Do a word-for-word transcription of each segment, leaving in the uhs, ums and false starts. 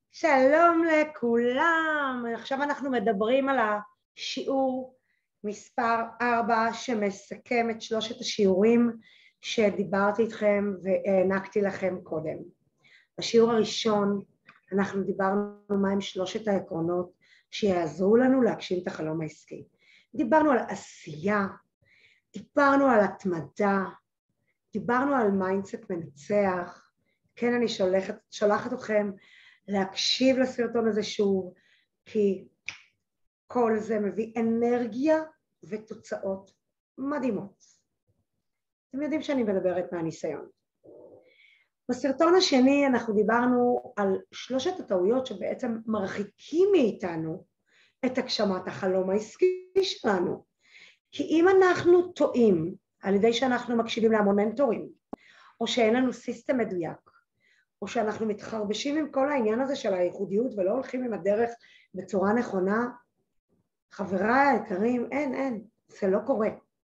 שלום לכולם, עכשיו אנחנו מדברים על השיעור מספר ארבע שמסכם את שלושת השיעורים שדיברתי איתכם והענקתי לכם קודם. בשיעור הראשון אנחנו דיברנו מהם שלושת העקרונות שיעזרו לנו להגשים את החלום העסקי. דיברנו על עשייה, דיברנו על התמדה, דיברנו על מיינדסט מנצח. כן, אני שולחת, שולחת אתכם להקשיב לסרטון הזה שוב, כי כל זה מביא אנרגיה ותוצאות מדהימות. אתם יודעים שאני מדברת מהניסיון. בסרטון השני אנחנו דיברנו על שלושת הטעויות שבעצם מרחיקים מאיתנו את הגשמת החלום העסקי שלנו. כי אם אנחנו טועים על ידי שאנחנו מקשיבים להמון מנטורים, או שאין לנו סיסטם מדויק, או שאנחנו מתחרבשים עם כל העניין הזה של הייחודיות ולא הולכים עם הדרך בצורה נכונה, חבריי היקרים, אין, אין, זה לא קורה.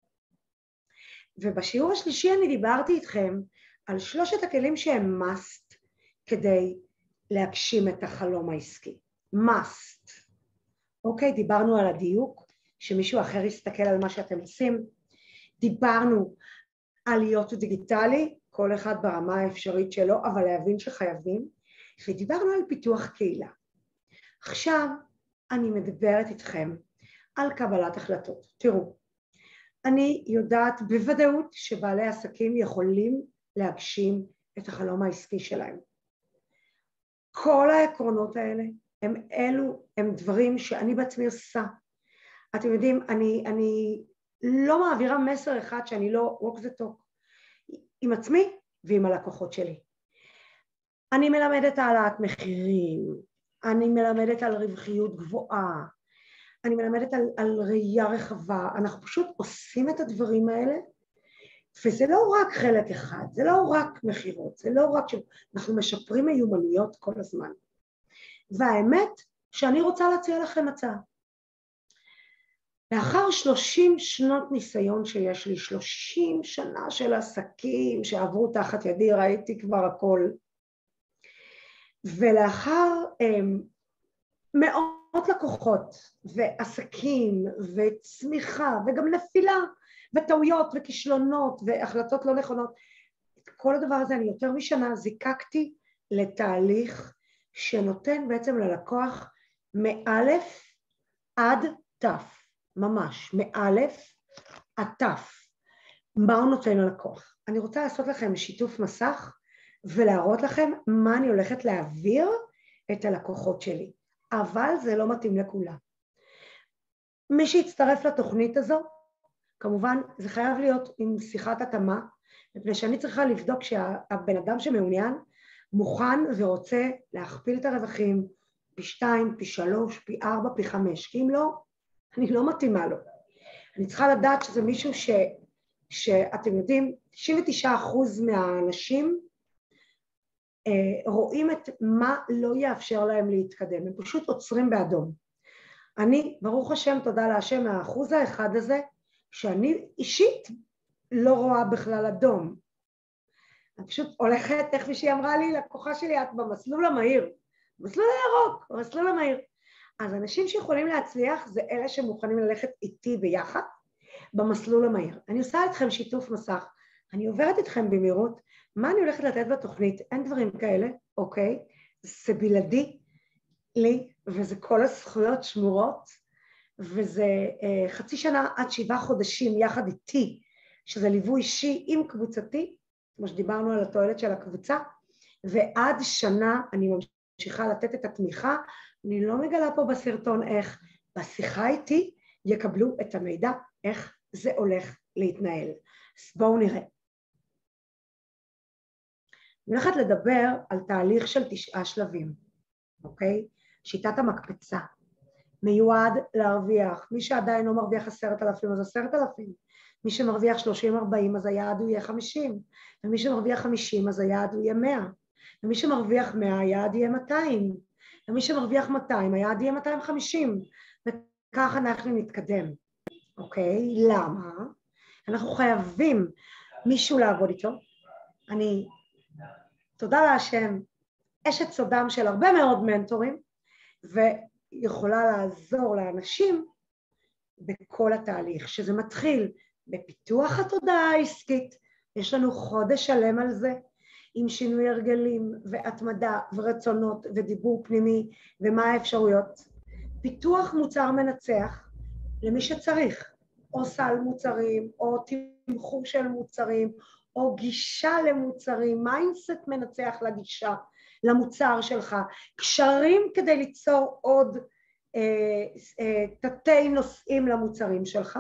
ובשיעור השלישי אני דיברתי איתכם על שלושת הכלים שהם must כדי להגשים את החלום העסקי. must. אוקיי, דיברנו על הדיוק, שמישהו אחר יסתכל על מה שאתם עושים. דיברנו על להיות דיגיטלי, כל אחד ברמה האפשרית שלו, אבל להבין שחייבים, ודיברנו על פיתוח קהילה. עכשיו אני מדברת איתכם על קבלת החלטות. תראו, אני יודעת בוודאות שבעלי עסקים יכולים להגשים את החלום העסקי שלהם. כל העקרונות האלה הם אלו, הם דברים שאני בעצמי עושה. אתם יודעים, אני, אני לא מעבירה מסר אחד שאני לא walk the talk. עם עצמי ועם הלקוחות שלי. אני מלמדת העלאת מחירים, אני מלמדת על רווחיות גבוהה, אני מלמדת על, על ראייה רחבה, אנחנו פשוט עושים את הדברים האלה, וזה לא רק חלק אחד, זה לא רק מחירות, זה לא רק שאנחנו משפרים מיומנויות כל הזמן. והאמת שאני רוצה להציע לכם הצעה. לאחר שלושים שנות ניסיון שיש לי, שלושים שנה של עסקים שעברו תחת ידי, ראיתי כבר הכל, ולאחר um, מאות לקוחות ועסקים וצמיחה וגם נפילה וטעויות וכישלונות והחלטות לא נכונות, את כל הדבר הזה אני יותר משנה זיקקתי לתהליך שנותן בעצם ללקוח מאלף עד תף. ממש, מאלף עד תף, מה הוא נותן ללקוח. אני רוצה לעשות לכם שיתוף מסך ולהראות לכם מה אני הולכת להעביר את הלקוחות שלי, אבל זה לא מתאים לכולם. מי שיצטרף לתוכנית הזו, כמובן זה חייב להיות עם שיחת התאמה, מפני שאני צריכה לבדוק שהבן אדם שמעוניין מוכן ורוצה להכפיל את הרווחים פי שתיים, פי שלוש, פי ארבע, פי חמש, כי אם לא, אני לא מתאימה לו. אני צריכה לדעת שזה מישהו ש, שאתם יודעים, תשעים ותשעה אחוז מהאנשים אה, רואים את מה לא יאפשר להם להתקדם, הם פשוט עוצרים באדום. אני, ברוך השם, תודה להשם, האחוז האחד הזה, שאני אישית לא רואה בכלל אדום. אני פשוט הולכת, איך מישהי אמרה לי, לקוחה שלי, את במסלול המהיר, מסלול הירוק, במסלול המהיר. אז אנשים שיכולים להצליח זה אלה שמוכנים ללכת איתי ביחד במסלול המהיר. אני עושה אתכם שיתוף מסך, אני עוברת אתכם במהירות, מה אני הולכת לתת בתוכנית, אין דברים כאלה, אוקיי? זה בלעדי לי, וזה כל הזכויות שמורות, וזה אה, חצי שנה עד שבעה חודשים יחד איתי, שזה ליווי אישי עם קבוצתי, כמו שדיברנו על התועלת של הקבוצה, ועד שנה אני ממשיכה לתת את התמיכה, אני לא מגלה פה בסרטון איך, בשיחה איתי יקבלו את המידע איך זה הולך להתנהל. אז בואו נראה. אני הולכת לדבר על תהליך של תשעה שלבים, אוקיי? שיטת המקפצה. מיועד להרוויח, מי שעדיין לא מרוויח עשרת אלפים אז עשרת אלפים, מי שמרוויח שלושים ארבעים אז היעד הוא יהיה חמישים, ומי שמרוויח חמישים אז היעד הוא יהיה מאה, ומי שמרוויח מאה היעד יהיה מאתיים, ומי שמרוויח מאתיים, היעד יהיה מאתיים וחמישים, וכך אנחנו נתקדם, אוקיי? למה? אנחנו חייבים מישהו לעבוד איתו. אני, תודה להשם, אשת סודם של הרבה מאוד מנטורים, ויכולה לעזור לאנשים בכל התהליך, שזה מתחיל בפיתוח התודעה העסקית, יש לנו חודש שלם על זה, עם שינוי הרגלים והתמדה ורצונות ודיבור פנימי ומה האפשרויות. פיתוח מוצר מנצח למי שצריך, או סל מוצרים, או תמחור של מוצרים, או גישה למוצרים, מיינדסט מנצח לגישה, למוצר שלך, קשרים כדי ליצור עוד אה, אה, תתי נושאים למוצרים שלך.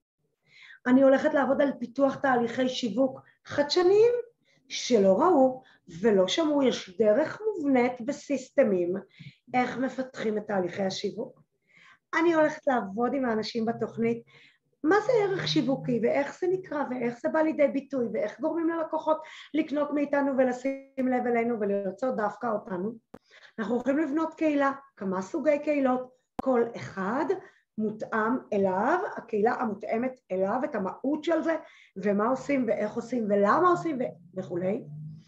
אני הולכת לעבוד על פיתוח תהליכי שיווק חדשניים שלא ראו ולא שמעו, יש דרך מובנית בסיסטמים איך מפתחים את תהליכי השיווק. אני הולכת לעבוד עם האנשים בתוכנית, מה זה ערך שיווקי ואיך זה נקרא ואיך זה בא לידי ביטוי ואיך גורמים ללקוחות לקנות מאיתנו ולשים לב אלינו ולרצות דווקא אותנו. אנחנו הולכים לבנות קהילה, כמה סוגי קהילות, כל אחד מותאם אליו, הקהילה המותאמת אליו, את המהות של זה ומה עושים ואיך עושים ולמה עושים וכולי.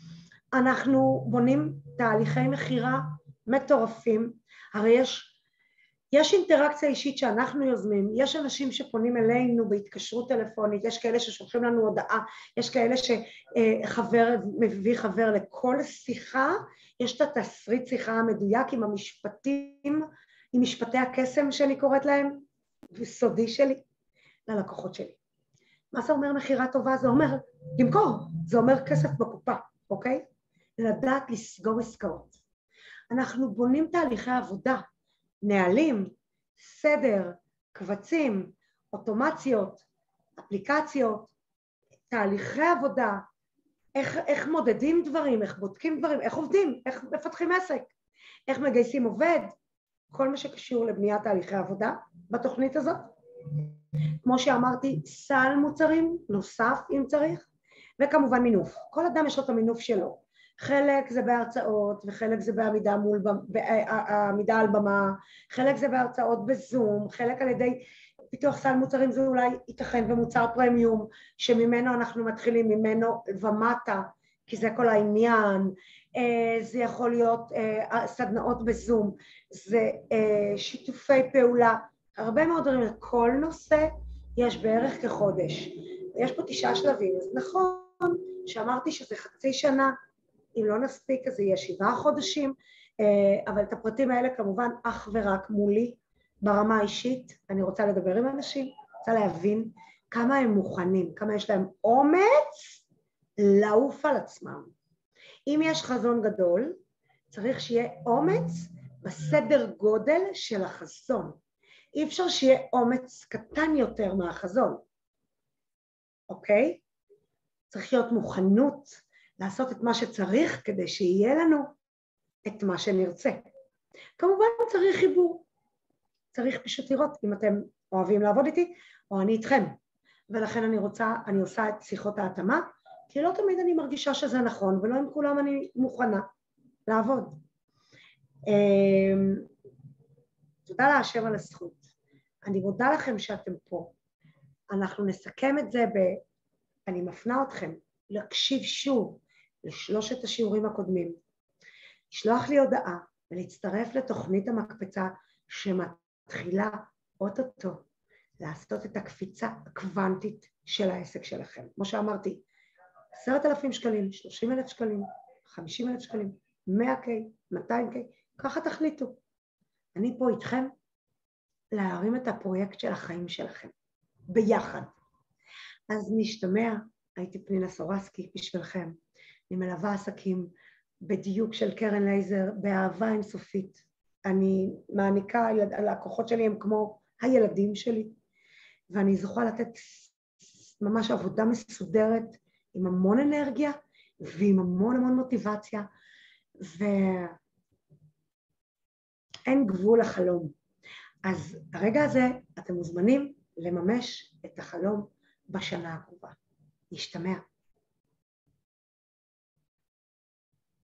אנחנו בונים תהליכי מחירה מטורפים, הרי יש יש אינטראקציה אישית שאנחנו יוזמים, יש אנשים שפונים אלינו בהתקשרות טלפונית, יש כאלה ששולחים לנו הודעה, יש כאלה שחבר מביא חבר לכל שיחה, יש את התסריט שיחה המדויק עם המשפטים, עם משפטי הקסם שאני קוראת להם, וסודי שלי, ללקוחות שלי. מה זה אומר מחירה טובה? זה אומר למכור, זה אומר כסף בקופה, אוקיי? לדעת לסגור עסקאות. אנחנו בונים תהליכי עבודה, נהלים, סדר, קבצים, אוטומציות, אפליקציות, תהליכי עבודה, איך, איך מודדים דברים, איך בודקים דברים, איך עובדים, איך מפתחים עסק, איך מגייסים עובד, כל מה שקשור לבניית תהליכי עבודה בתוכנית הזאת. כמו שאמרתי, סל מוצרים נוסף אם צריך, וכמובן מינוף. כל אדם יש לו את המינוף שלו. חלק זה בהרצאות, וחלק זה בעמידה מול, בעמידה על במה, חלק זה בהרצאות בזום, חלק על ידי פיתוח סל מוצרים זה אולי ייתכן ומוצר פרמיום, שממנו אנחנו מתחילים, ממנו ומטה, כי זה כל העניין, זה יכול להיות סדנאות בזום, זה שיתופי פעולה, הרבה מאוד דברים, כל נושא יש בערך כחודש, יש פה תשעה שלבים, אז נכון שאמרתי שזה חצי שנה, אם לא נספיק אז זה יהיה שבעה חודשים, אבל את הפרטים האלה כמובן אך ורק מולי ברמה האישית, אני רוצה לדבר עם אנשים, רוצה להבין כמה הם מוכנים, כמה יש להם אומץ לעוף על עצמם. אם יש חזון גדול, צריך שיהיה אומץ בסדר גודל של החזון. אי אפשר שיהיה אומץ קטן יותר מהחזון, אוקיי? צריך להיות מוכנות לעשות את מה שצריך כדי שיהיה לנו את מה שנרצה. כמובן צריך חיבור, צריך פשוט לראות אם אתם אוהבים לעבוד איתי או אני איתכם, ולכן אני רוצה, אני עושה את שיחות ההתאמה, כי לא תמיד אני מרגישה שזה נכון, ולא עם כולם אני מוכנה לעבוד. תודה להשם על הזכות. אני מודה לכם שאתם פה. אנחנו נסכם את זה ב... אני מפנה אתכם להקשיב שוב לשלושת השיעורים הקודמים, לשלוח לי הודעה ולהצטרף לתוכנית המקפצה שמתחילה אוטוטו לעשות את הקפיצה הקוונטית של העסק שלכם. כמו שאמרתי, עשרת אלפים שקלים, שלושים אלף שקלים, חמישים אלף שקלים, מאה קיי, מאתיים קיי, ככה תחליטו. אני פה איתכם להרים את הפרויקט של החיים שלכם, ביחד. אז נשתמע, הייתי פנינה סורסקי בשבילכם, אני מלווה עסקים בדיוק של קרן לייזר, באהבה אינסופית. אני מעניקה, הלקוחות שלי הם כמו הילדים שלי, ואני זוכה לתת ממש עבודה מסודרת, עם המון אנרגיה, ועם המון המון מוטיבציה, ואין גבול לחלום. אז הרגע הזה אתם מוזמנים לממש את החלום בשנה הקרובה. נשתמע.